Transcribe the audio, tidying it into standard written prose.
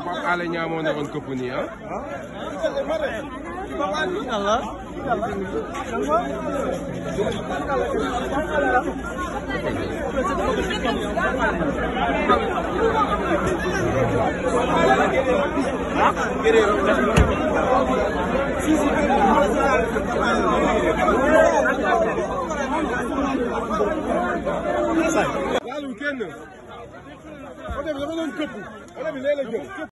Pape Alé Niang moo naroon këpp nii ah. Laalul kenn oto bi dafa doon këpp oto bi léeg-léeg